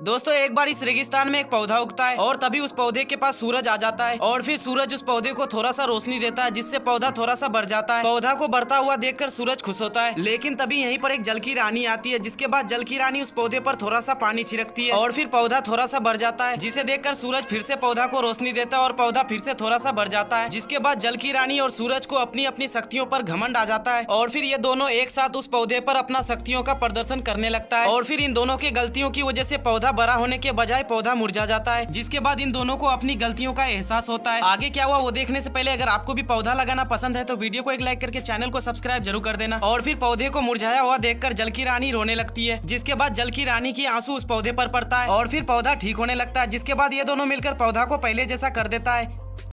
दोस्तों एक बार इस रेगिस्तान में एक पौधा उगता है और तभी उस पौधे के पास सूरज आ जाता है और फिर सूरज उस पौधे को थोड़ा सा रोशनी देता है जिससे पौधा थोड़ा सा बढ़ जाता है। पौधा को बढ़ता हुआ देखकर सूरज खुश होता है, लेकिन तभी यहीं पर एक जल की रानी आती है, जिसके बाद जल की रानी उस पौधे पर थोड़ा सा पानी छिड़कती है और फिर पौधा थोड़ा सा बढ़ जाता है, जिसे देखकर सूरज फिर से पौधा को रोशनी देता है और पौधा फिर से थोड़ा सा बढ़ जाता है। जिसके बाद जल की रानी और सूरज को अपनी अपनी शक्तियों पर घमंड आ जाता है और फिर ये दोनों एक साथ उस पौधे पर अपना शक्तियों का प्रदर्शन करने लगता है और फिर इन दोनों की गलतियों की वजह से पौधा बड़ा होने के बजाय पौधा मुरझा जाता है। जिसके बाद इन दोनों को अपनी गलतियों का एहसास होता है। आगे क्या हुआ वो देखने से पहले अगर आपको भी पौधा लगाना पसंद है तो वीडियो को एक लाइक करके चैनल को सब्सक्राइब जरूर कर देना। और फिर पौधे को मुरझाया हुआ देखकर जल की रानी रोने लगती है, जिसके बाद जल की रानी की आंसू उस पौधे पर पड़ता है और फिर पौधा ठीक होने लगता है। जिसके बाद ये दोनों मिलकर पौधा को पहले जैसा कर देता है।